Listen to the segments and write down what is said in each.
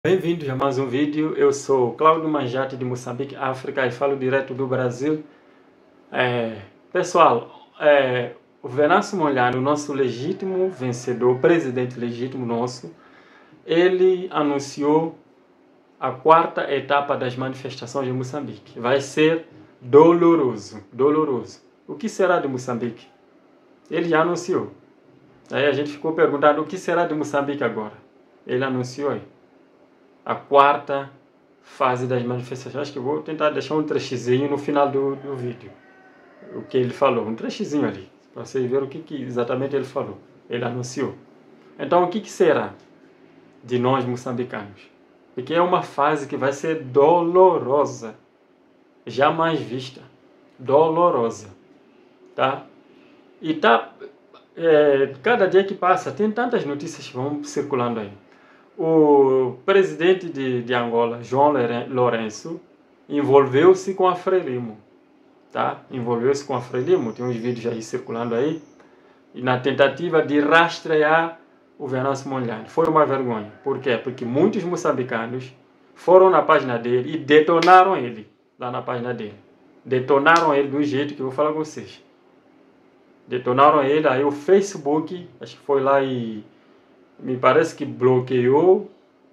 Bem-vindos a mais um vídeo. Eu sou Cláudio Manjate de Moçambique, África, e falo direto do Brasil. Pessoal, o Venâncio Mondlane, o nosso legítimo vencedor, presidente legítimo nosso, ele anunciou a quarta etapa das manifestações de Moçambique. Vai ser doloroso, doloroso. O que será de Moçambique? Ele já anunciou. Aí a gente ficou perguntando o que será de Moçambique agora. Ele anunciou aí a quarta fase das manifestações. Acho que vou tentar deixar um trechozinho no final do vídeo. O que ele falou, um trechozinho ali, para vocês verem o que exatamente ele falou. Ele anunciou. Então, o que será de nós moçambicanos? Porque é uma fase que vai ser dolorosa, jamais vista, dolorosa, tá? E cada dia que passa, tem tantas notícias que vão circulando aí. O presidente de Angola, João Lourenço, envolveu-se com a Frelimo, tá? Envolveu-se com a Frelimo, tem uns vídeos aí circulando aí, e na tentativa de rastrear o Venâncio Mondlane. Foi uma vergonha. Por quê? Porque muitos moçambicanos foram na página dele e detonaram ele, lá na página dele. Detonaram ele de um jeito que eu vou falar com vocês. Detonaram ele, aí o Facebook, acho que foi lá e me parece que bloqueou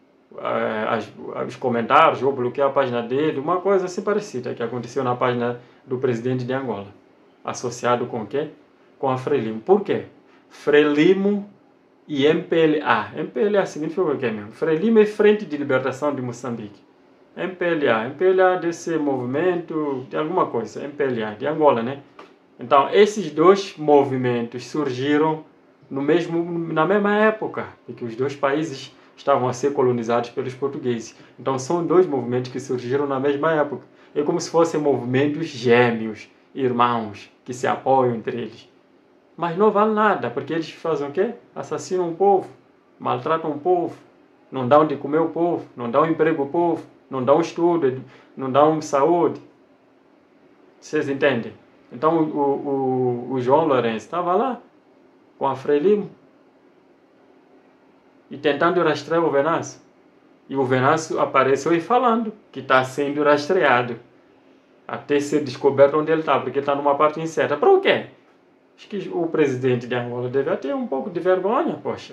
os comentários, ou bloqueou a página dele, uma coisa assim parecida que aconteceu na página do presidente de Angola, associado com o quê? Com a Frelimo. Por quê? Frelimo e MPLA. MPLA significa o quê mesmo? Frelimo é Frente de Libertação de Moçambique. MPLA desse movimento, de alguma coisa, MPLA, de Angola, né? Então, esses dois movimentos surgiram na mesma época, porque os dois países estavam a ser colonizados pelos portugueses. Então são dois movimentos que surgiram na mesma época. É como se fossem movimentos gêmeos, irmãos, que se apoiam entre eles. Mas não vale nada, porque eles fazem o quê? Assassinam o povo, maltratam o povo, não dão de comer o povo, não dão emprego ao povo, não dão estudo, não dão saúde. Vocês entendem? Então o João Lourenço estava lá, com a Frelimo, e tentando rastrear o Venâncio. E o Venâncio apareceu aí falando que está sendo rastreado, até ser descoberto onde ele está, porque ele está numa parte incerta. Para o quê? Acho que o presidente de Angola deve ter um pouco de vergonha, poxa.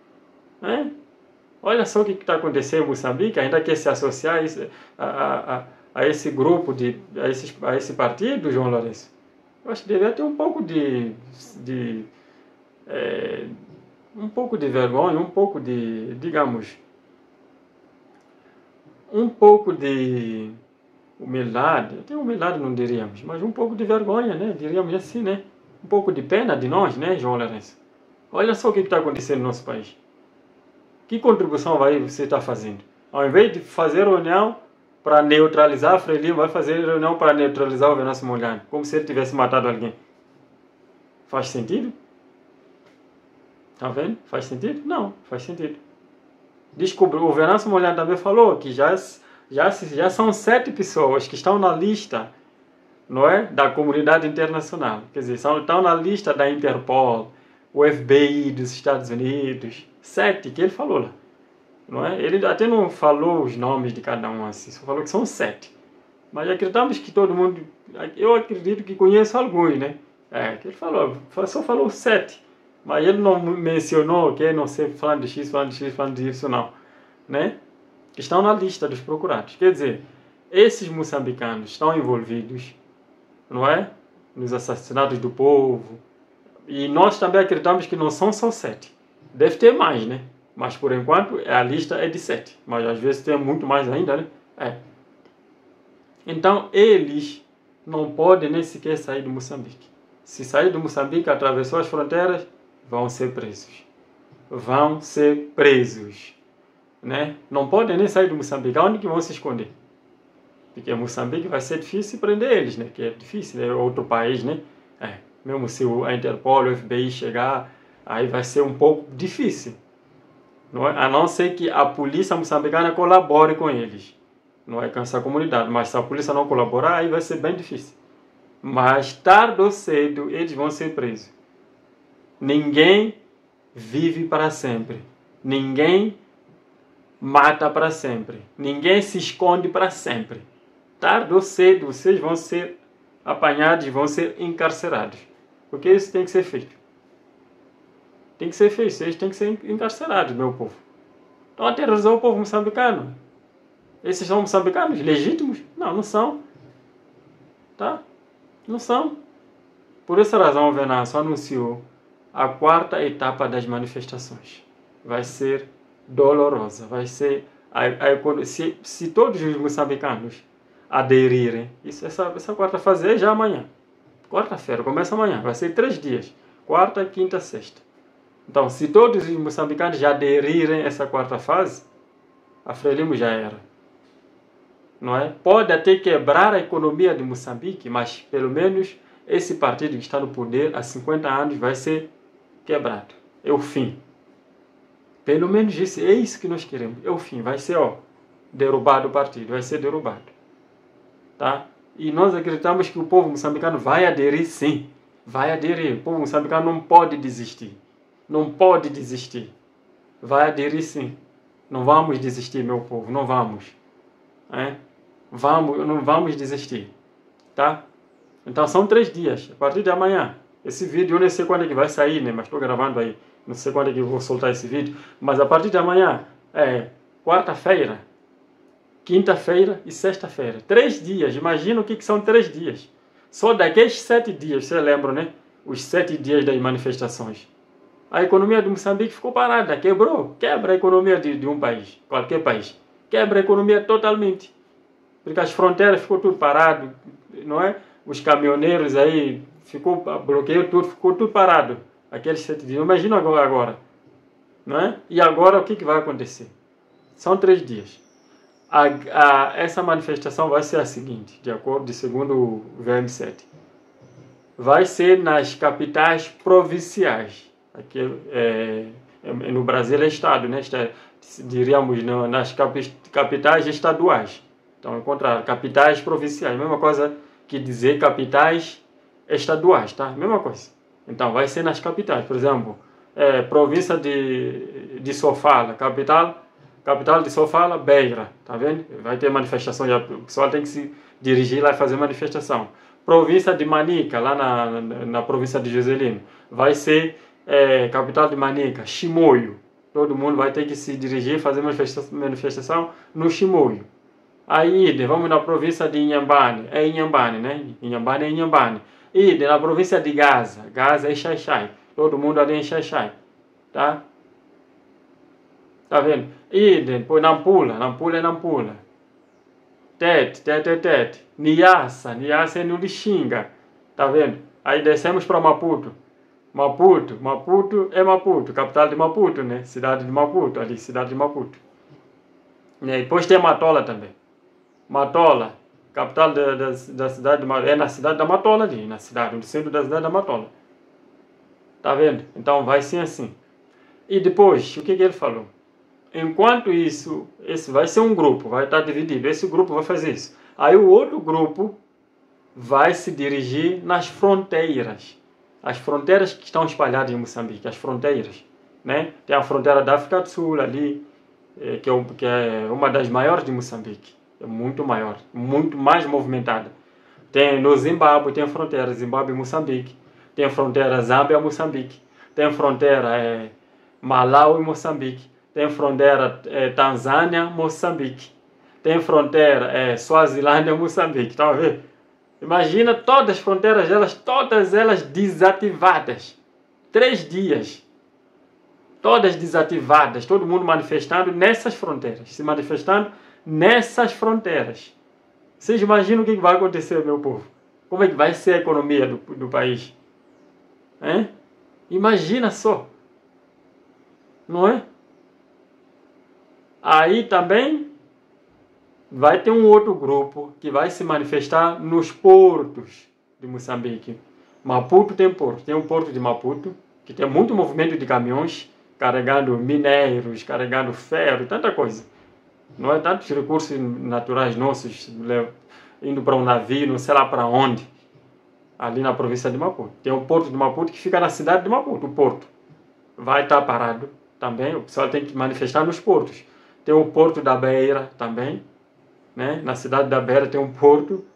Olha só o que está acontecendo em Moçambique, ainda quer se associar a esse grupo, a esse partido, João Lourenço. Eu acho que deve ter um pouco um pouco de vergonha, um pouco de, digamos, um pouco de humildade. Até humildade não diríamos, mas um pouco de vergonha, né? Diríamos assim, né? Um pouco de pena de nós, né, João Lourenço? Olha só o que está acontecendo no nosso país. Que contribuição você está fazendo? Ao invés de fazer reunião para neutralizar a Frelimo, vai fazer reunião para neutralizar o Venâncio Mondlane, como se ele tivesse matado alguém. Faz sentido? Tá vendo? Faz sentido? Não, faz sentido. O Venâncio Mondlane também falou que já são 7 pessoas que estão na lista, não é? Da comunidade internacional. Quer dizer, estão na lista da Interpol, o FBI dos Estados Unidos. 7 que ele falou lá. Não é? Ele até não falou os nomes de cada um assim, só falou que são 7. Mas acreditamos que todo mundo... Eu acredito que conheço alguns, né? Que ele falou, só falou 7. Mas ele não mencionou que não sei, falando de X, falando de X, falando de Y, não. Né? Estão na lista dos procurados. Quer dizer, esses moçambicanos estão envolvidos, não é? Nos assassinatos do povo. E nós também acreditamos que não são só 7. Deve ter mais, né? Mas por enquanto a lista é de 7. Mas às vezes tem muito mais ainda, né? Então eles não podem nem sequer sair do Moçambique. Se sair do Moçambique, atravessou as fronteiras, vão ser presos. Vão ser presos. Né? Não podem nem sair do Moçambique. Aonde que vão se esconder? Porque Moçambique vai ser difícil prender eles, né? Que é difícil, é outro país, né? Mesmo se a Interpol, o FBI chegar, aí vai ser um pouco difícil. Não é? A não ser que a polícia moçambicana colabore com eles. Não é com essa comunidade. Mas se a polícia não colaborar, aí vai ser bem difícil. Mas tarde ou cedo, eles vão ser presos. Ninguém vive para sempre. Ninguém mata para sempre. Ninguém se esconde para sempre. Tarde ou cedo, vocês vão ser apanhados, vão ser encarcerados. Porque isso tem que ser feito. Tem que ser feito. Vocês têm que ser encarcerados, meu povo. Estão a aterrorizar o povo moçambicano. Esses são moçambicanos legítimos? Não, não são. Tá? Não são. Por essa razão, o Venâncio anunciou a quarta etapa das manifestações. Vai ser dolorosa. Vai ser... Se todos os moçambicanos aderirem, essa quarta fase é já amanhã. Quarta-feira, começa amanhã. Vai ser 3 dias. Quarta, quinta, sexta. Então, se todos os moçambicanos já aderirem a essa quarta fase, a Frelimo já era. Não é? Pode até quebrar a economia de Moçambique, mas pelo menos esse partido que está no poder há 50 anos vai ser quebrado. É o fim. Pelo menos isso, é isso que nós queremos. É o fim. Vai ser derrubado o partido. Vai ser derrubado. Tá? E nós acreditamos que o povo moçambicano vai aderir, sim. Vai aderir. O povo moçambicano não pode desistir. Não pode desistir. Vai aderir, sim. Não vamos desistir, meu povo. Não vamos. Não vamos desistir. Tá? Então são 3 dias. A partir de amanhã. Esse vídeo eu não sei quando é que vai sair, né? Mas estou gravando aí. Não sei quando é que eu vou soltar esse vídeo. Mas a partir de amanhã é quarta-feira, quinta-feira e sexta-feira. 3 dias. Imagina o que são 3 dias. Só daqueles 7 dias, vocês lembram, né? Os 7 dias das manifestações. A economia de Moçambique ficou parada, quebrou. Quebra a economia de um país, qualquer país. Quebra a economia totalmente. Porque as fronteiras ficou tudo parado, não é? Os caminhoneiros aí, bloqueou tudo, ficou tudo parado. Aqueles 7 dias. Imagina agora. Não é? E agora o que vai acontecer? São 3 dias. Essa manifestação vai ser a seguinte, segundo o VM7. Vai ser nas capitais provinciais. Aqui no Brasil é estado, né? Diríamos nas capitais estaduais. Então, encontrar capitais provinciais. Mesma coisa que dizer capitais estaduais, tá? Mesma coisa. Então, vai ser nas capitais. Por exemplo, província de Sofala, capital de Sofala, Beira, tá vendo? Vai ter manifestação, o pessoal tem que se dirigir lá e fazer manifestação. Província de Manica, lá na província de Joselino, vai ser capital de Manica, Chimoio. Todo mundo vai ter que se dirigir e fazer manifestação no Chimoio. Aí, vamos na província de Inhambane, Inhambane, né? Inhambane é Inhambane. E na província de Gaza, Gaza é Xai-Xai. Todo mundo ali em Xai-Xai, tá? Tá vendo? E depois Nampula, Nampula é Nampula. Tete. Niassa é no Lixinga, tá vendo? Aí descemos para Maputo. Maputo é Maputo, capital de Maputo, né? Cidade de Maputo, ali, cidade de Maputo. E depois tem Matola também. Matola, capital da cidade de Matola. É na cidade da Matola ali, no centro da cidade da Matola. Tá vendo? Então vai ser assim. E depois, o que ele falou? Enquanto isso, esse vai ser um grupo, vai estar dividido. Esse grupo vai fazer isso. Aí o outro grupo vai se dirigir nas fronteiras. As fronteiras que estão espalhadas em Moçambique, as fronteiras, né? Tem a fronteira da África do Sul ali, que é uma das maiores de Moçambique. É muito maior, muito mais movimentada. Tem no Zimbábue, tem a fronteira Zimbábue-Moçambique. Tem a fronteira Zâmbia-Moçambique. Tem a fronteira Malau e Moçambique. Tem a fronteira Tanzânia-Moçambique. Tem a fronteira Suazilândia-Moçambique. Tá vendo? Imagina todas as fronteiras, todas elas desativadas. 3 dias. Todas desativadas. Todo mundo manifestando nessas fronteiras. Se manifestando nessas fronteiras. Vocês imaginam o que vai acontecer, meu povo? Como é que vai ser a economia do país? Imagina só. Não é? Aí também vai ter um outro grupo que vai se manifestar nos portos de Moçambique. Maputo tem porto. Tem um porto de Maputo, que tem muito movimento de caminhões, carregando minérios, carregando ferro, tanta coisa. Não é tantos recursos naturais nossos, indo para um navio, não sei lá para onde, ali na província de Maputo. Tem um porto de Maputo que fica na cidade de Maputo, o porto. Vai estar parado também, o pessoal tem que manifestar nos portos. Tem o Porto da Beira também, né? Na cidade da Beira tem um porto,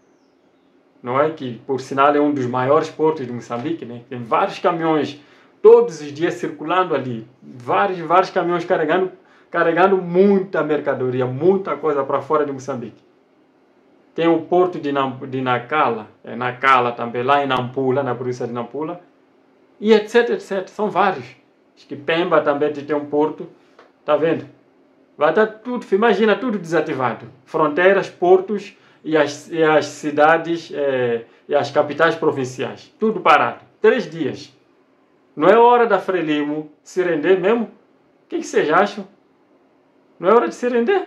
não é? Que, por sinal, é um dos maiores portos de Moçambique, né? Tem vários caminhões todos os dias circulando ali. Vários caminhões carregando muita mercadoria, muita coisa para fora de Moçambique. Tem o porto de Nacala, Nacala também, lá em Nampula, na província de Nampula, e etc, etc. São vários. Acho que Pemba também tem um porto, tá vendo? Vai estar tudo, imagina, tudo desativado. Fronteiras, portos e as cidades e as capitais provinciais. Tudo parado. 3 dias. Não é hora da Frelimo se render mesmo? O que vocês acham? Não é hora de se render?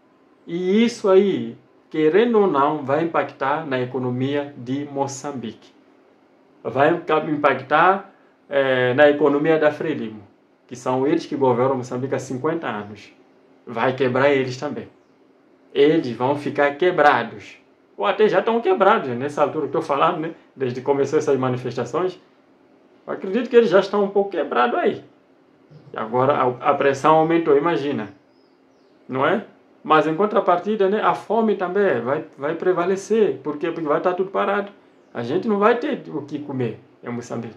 E isso aí, querendo ou não, vai impactar na economia de Moçambique. Vai impactar na economia da Frelimo, que são eles que governam Moçambique há 50 anos. Vai quebrar eles também. Eles vão ficar quebrados. Ou até já estão quebrados, nessa altura que estou falando, né? Desde que começou essas manifestações. Eu acredito que eles já estão um pouco quebrados aí. E agora a pressão aumentou, imagina. Não é? Mas em contrapartida, né, a fome também vai prevalecer. Por quê? Porque vai estar tudo parado. A gente não vai ter o que comer em Moçambique.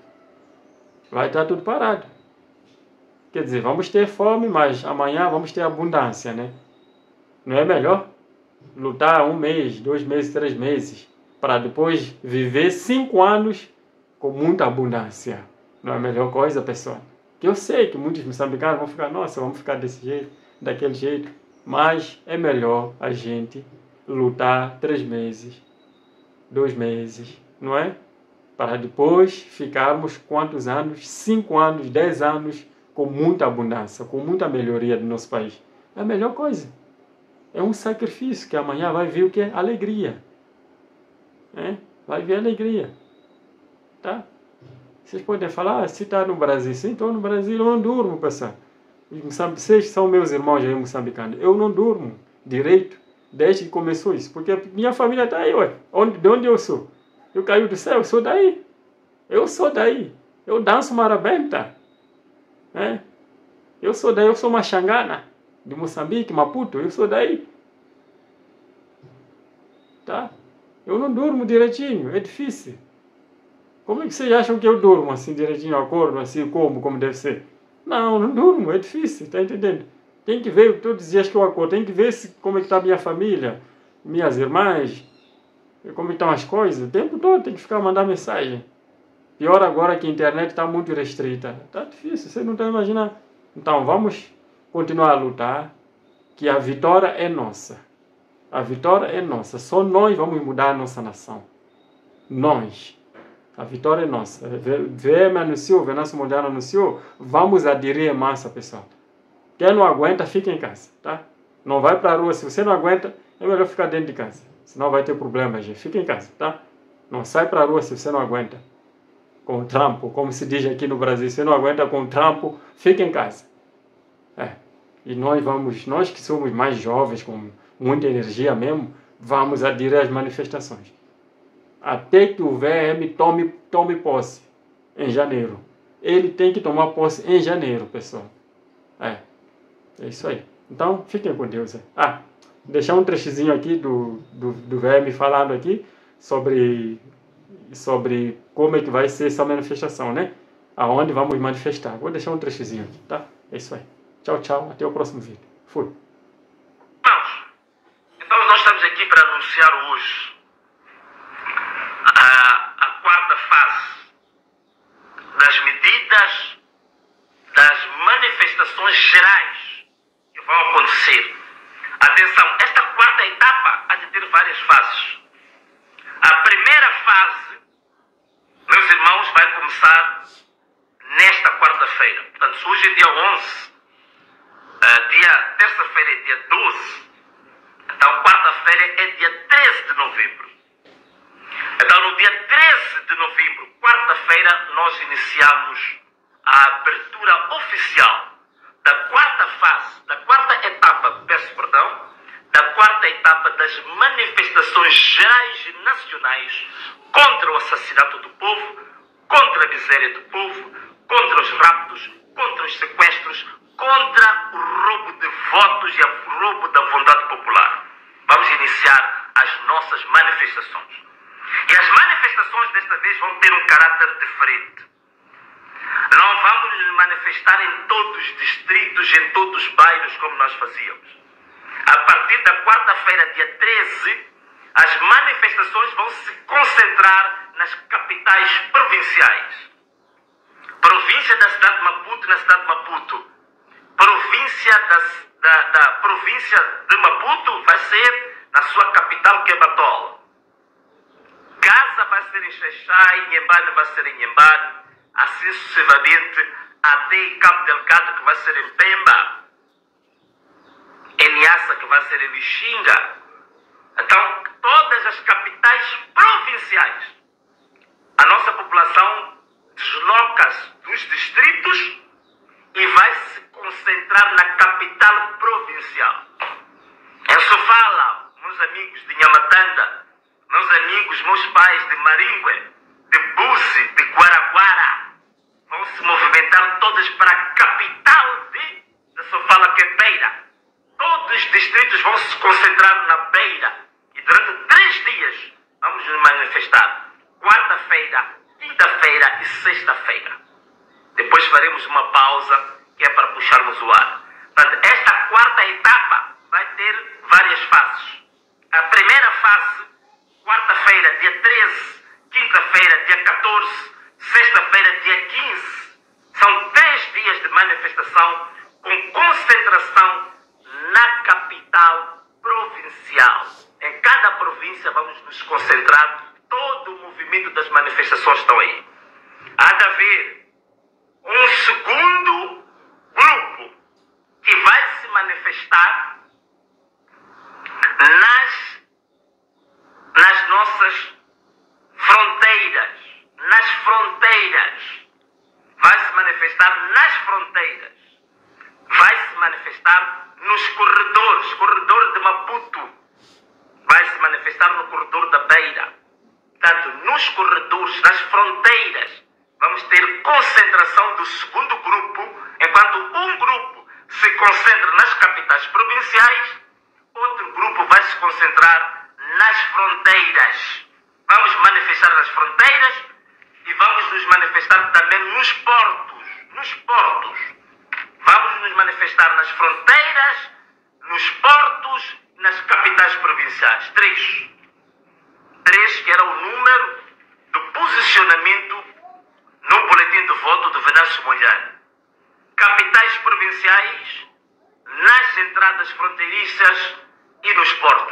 Vai estar tudo parado. Quer dizer, vamos ter fome, mas amanhã vamos ter abundância, né? Não é melhor lutar 1 mês, 2 meses, 3 meses, para depois viver 5 anos com muita abundância? Não é a melhor coisa, pessoal? Que eu sei que muitos moçambicanos vão ficar, nossa, vamos ficar desse jeito, daquele jeito. Mas é melhor a gente lutar 3 meses, 2 meses, não é? Para depois ficarmos quantos anos? 5 anos, 10 anos, com muita abundância, com muita melhoria do nosso país. É a melhor coisa. É um sacrifício que amanhã vai vir o que? Alegria. Vai vir alegria. Tá? Vocês podem falar, se está no Brasil, sim, estou no Brasil, eu não durmo, pessoal. Vocês são meus irmãos aí moçambicanos. Eu não durmo direito desde que começou isso. Porque minha família está aí, ué. De onde eu sou? Eu caí do céu, eu sou daí. Eu sou daí. Eu danço marabenta. Eu sou daí, eu sou Machangana, de Moçambique, Maputo, eu sou daí. Tá? Eu não durmo direitinho, é difícil. Como é que vocês acham que eu durmo assim direitinho, acordo assim, como deve ser? Não durmo, é difícil, tá entendendo? Tem que ver todos os dias que eu acordo, tem que ver como é que está minha família, minhas irmãs, como é que estão as coisas. O tempo todo tem que ficar mandando mensagem. Pior agora que a internet está muito restrita. Tá difícil, vocês não estão imaginando. Então vamos continuar a lutar, que a vitória é nossa. A vitória é nossa. Só nós vamos mudar a nossa nação. Nós. A vitória é nossa. VM anunciou, o Venâncio Mondlane anunciou, vamos aderir em massa, pessoal. Quem não aguenta, fica em casa, tá? Não vai para a rua. Se você não aguenta, é melhor ficar dentro de casa. Senão vai ter problema, gente. Fica em casa, tá? Não sai para a rua se você não aguenta. Com o trampo, como se diz aqui no Brasil, se você não aguenta com o trampo, fica em casa. E nós que somos mais jovens, com muita energia mesmo, vamos aderir às manifestações. Até que o VM tome posse em janeiro. Ele tem que tomar posse em janeiro, pessoal. É isso aí. Então, fiquem com Deus. Deixar um trechozinho aqui do VM falando aqui sobre como é que vai ser essa manifestação, né? Aonde vamos manifestar. Vou deixar um trechozinho aqui, tá? É isso aí. Tchau, tchau. Até o próximo vídeo. Fui. Então nós estamos aqui para anunciar hoje a quarta fase das medidas das manifestações gerais que vão acontecer. Atenção, esta quarta etapa há de ter várias fases. A primeira fase, meus irmãos, vai começar nesta quarta-feira. Portanto, hoje é dia 11, terça-feira é dia 12, então quarta-feira é dia 13 de novembro. Então no dia 13 de novembro, quarta-feira, nós iniciamos a abertura oficial da quarta fase, da quarta etapa, peço perdão, da quarta etapa das manifestações gerais e nacionais contra o assassinato do povo, contra a miséria do povo, contra os raptos, contra os sequestros, contra o roubo de votos e o roubo da vontade popular. Vamos iniciar as nossas manifestações. E as manifestações desta vez vão ter um caráter diferente. Não vamos nos manifestar em todos os distritos, em todos os bairros como nós fazíamos. A partir da quarta-feira, dia 13, as manifestações vão se concentrar nas capitais provinciais. Província da cidade de Maputo, na cidade de Maputo. Província da província de Maputo vai ser na sua capital, que é Batol. Gaza vai ser em Xaixai, Inhambane vai ser em Inhambane, assim sucessivamente, até em Cabo Delgado, que vai ser em Pemba, em Niassa, que vai ser em Lixinga. Então, todas as capitais provinciais, a nossa população desloca-se dos distritos e vai se concentrar na capital provincial. Em Sofala, meus amigos de Nhamatanda, meus amigos, meus pais de Maringue, de Buzi, de Guaraguara, vão se movimentar todas para a capital de Sofala, que é Beira. Todos os distritos vão se concentrar na Beira. E durante 3 dias vamos nos manifestar. Quarta-feira, quinta-feira e sexta-feira. Depois faremos uma pausa, que é para puxarmos o ar. Portanto, esta quarta etapa vai ter várias fases. A primeira fase, quarta-feira, dia 13, quinta-feira, dia 14, sexta-feira, dia 15. São 3 dias de manifestação com concentração na capital provincial. Em cada província vamos nos concentrar, todo o movimento das manifestações estão aí. Há de haver um segundo grupo que vai se manifestar nas nossas fronteiras. Nas fronteiras. Vai se manifestar nas fronteiras. Vai se manifestar nos corredores. Corredor de Maputo. Vai se manifestar no corredor da Beira. Portanto, nos corredores, nas fronteiras, vamos ter concentração do segundo grupo, enquanto um grupo se concentra nas capitais provinciais, outro grupo vai se concentrar nas fronteiras. Vamos manifestar nas fronteiras e vamos nos manifestar também nos portos. Nos portos. Vamos nos manifestar nas fronteiras, nos portos e nas capitais provinciais. 3. 3, que era o número do posicionamento no boletim de voto do Venâncio Mondlane. Capitais provinciais, nas entradas fronteiriças e nos portos.